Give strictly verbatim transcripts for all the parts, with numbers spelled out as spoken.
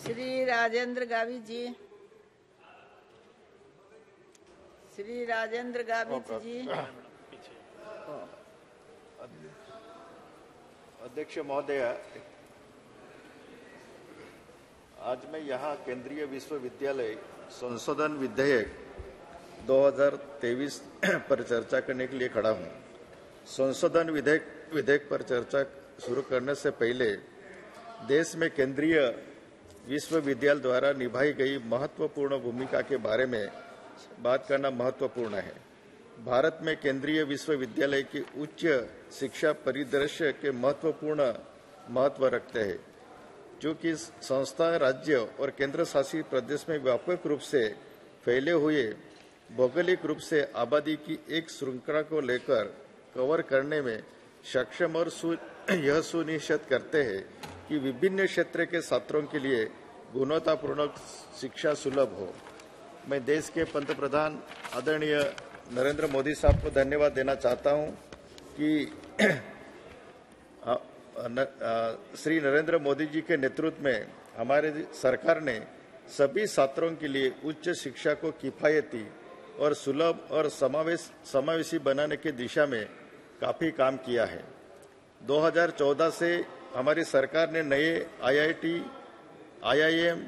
श्री राजेंद्र गावित जी, श्री राजेंद्र गावित जी। अध्यक्ष महोदय, आज मैं यहाँ केंद्रीय विश्वविद्यालय संशोधन विधेयक दो हज़ार तेईस पर चर्चा करने के लिए खड़ा हूँ। संशोधन विधेयक विधेयक पर चर्चा शुरू करने से पहले देश में केंद्रीय विश्वविद्यालय द्वारा निभाई गई महत्वपूर्ण भूमिका के बारे में बात करना महत्वपूर्ण है। भारत में केंद्रीय विश्वविद्यालय की उच्च शिक्षा परिदृश्य के महत्वपूर्ण महत्व रखते हैं, क्योंकि संस्था राज्य और केंद्र शासित प्रदेश में व्यापक रूप से फैले हुए भौगोलिक रूप से आबादी की एक श्रृंखला को लेकर कवर करने में सक्षम और सु, यह सुनिश्चित करते हैं कि विभिन्न क्षेत्र के छात्रों के लिए गुणवत्तापूर्ण शिक्षा सुलभ हो। मैं देश के पंतप्रधान आदरणीय नरेंद्र मोदी साहब को धन्यवाद देना चाहता हूं कि आ, न, आ, श्री नरेंद्र मोदी जी के नेतृत्व में हमारे सरकार ने सभी छात्रों के लिए उच्च शिक्षा को किफायती और सुलभ और समावेश समावेशी बनाने की दिशा में काफी काम किया है। दो हज़ार चौदह से हमारी सरकार ने नए IIT, IIM,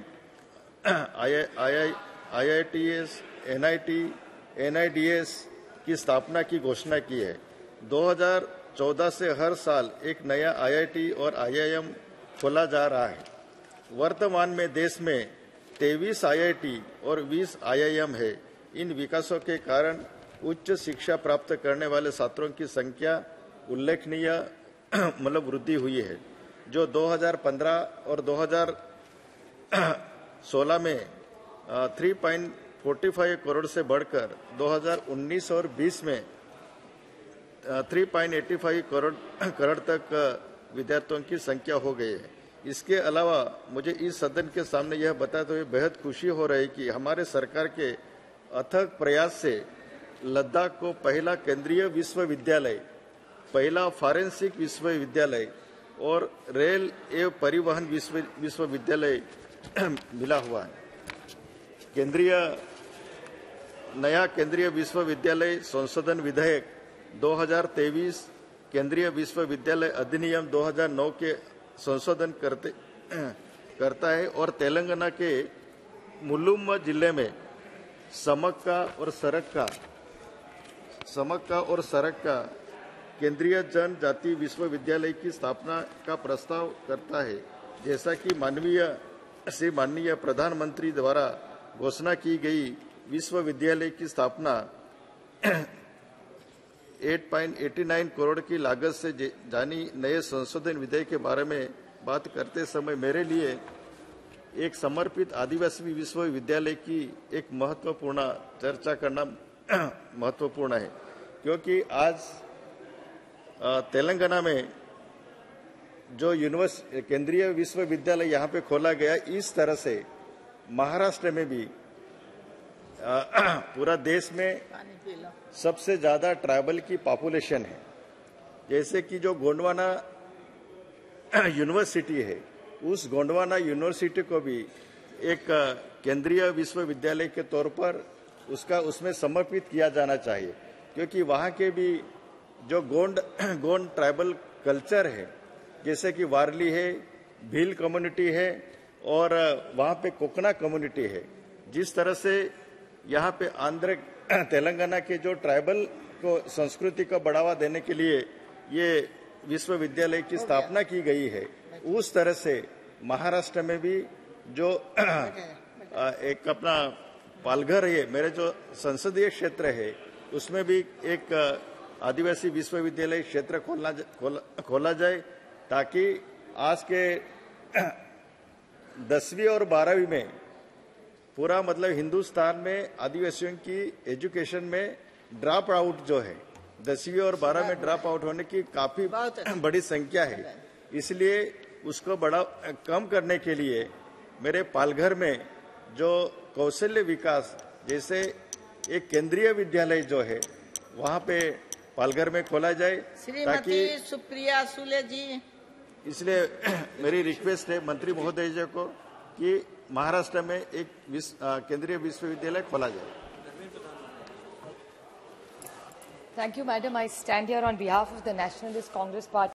IITs, NIT, NIDs की स्थापना की घोषणा की है। दो हज़ार चौदह से हर साल एक नया आईआईटी और आईआईएम खोला जा रहा है। वर्तमान में देश में तेईस आईआईटी और बीस आईआईएम है। इन विकासों के कारण उच्च शिक्षा प्राप्त करने वाले छात्रों की संख्या उल्लेखनीय मतलब वृद्धि हुई है, जो दो हज़ार पंद्रह और दो हज़ार सोलह में तीन पॉइंट चार पाँच करोड़ से बढ़कर दो हज़ार उन्नीस और बीस में तीन पॉइंट आठ पाँच करोड़ करोड़ तक विद्यार्थियों की संख्या हो गई है। इसके अलावा मुझे इस सदन के सामने यह बताते हुए बेहद खुशी हो रही है कि हमारे सरकार के अथक प्रयास से लद्दाख को पहला केंद्रीय विश्वविद्यालय, पहला फॉरेंसिक विश्वविद्यालय और रेल एवं परिवहन विश्व विश्वविद्यालय मिला हुआ है। केंद्रीय नया केंद्रीय विश्वविद्यालय संशोधन विधेयक दो हज़ार तेईस केंद्रीय विश्वविद्यालय अधिनियम दो हज़ार नौ के संशोधन करते करता है और तेलंगाना के मुलुम जिले में समक्का और सरक्का समक्का और सरक्का केंद्रीय जनजाति विश्वविद्यालय की स्थापना का प्रस्ताव करता है। जैसा कि माननीय श्री माननीय प्रधानमंत्री द्वारा घोषणा की गई विश्वविद्यालय की स्थापना आठ पॉइंट आठ नौ करोड़ की लागत से जानी नए संशोधन विधेयक के बारे में बात करते समय मेरे लिए एक समर्पित आदिवासी विश्वविद्यालय की एक महत्वपूर्ण चर्चा करना महत्वपूर्ण है, क्योंकि आज तेलंगाना में जो यूनिवर्सिटी केंद्रीय विश्वविद्यालय यहाँ पे खोला गया, इस तरह से महाराष्ट्र में भी पूरा देश में सबसे ज्यादा ट्राइबल की पॉपुलेशन है। जैसे कि जो गोंडवाना यूनिवर्सिटी है, उस गोंडवाना यूनिवर्सिटी को भी एक केंद्रीय विश्वविद्यालय के तौर पर उसका उसमें समर्पित किया जाना चाहिए, क्योंकि वहाँ के भी जो गोंड गोंड ट्राइबल कल्चर है, जैसे कि वारली है, भील कम्युनिटी है और वहाँ पे कोकना कम्युनिटी है। जिस तरह से यहाँ पे आंध्र तेलंगाना के जो ट्राइबल को संस्कृति को बढ़ावा देने के लिए ये विश्वविद्यालय की स्थापना की गई है, उस तरह से महाराष्ट्र में भी जो एक अपना पालघर है, मेरे जो संसदीय क्षेत्र है, उसमें भी एक आदिवासी विश्वविद्यालय क्षेत्र खोलना खोला, खोला जाए, ताकि आज के दसवीं और बारहवीं में पूरा मतलब हिंदुस्तान में आदिवासियों की एजुकेशन में ड्रॉप आउट जो है, दसवीं और बारह में ड्रॉप आउट होने की काफी बड़ी संख्या है। इसलिए उसको बड़ा कम करने के लिए मेरे पालघर में जो कौशल्य विकास जैसे एक केंद्रीय विद्यालय जो है, वहाँ पे पालघर में खोला जाए, ताकि सुप्रिया सुले जी। इसलिए मेरी रिक्वेस्ट है मंत्री महोदय जी को कि महाराष्ट्र में एक विस, केंद्रीय विश्वविद्यालय खोला जाए। Thank you, Madam. I stand here on behalf of the Nationalist Congress Party.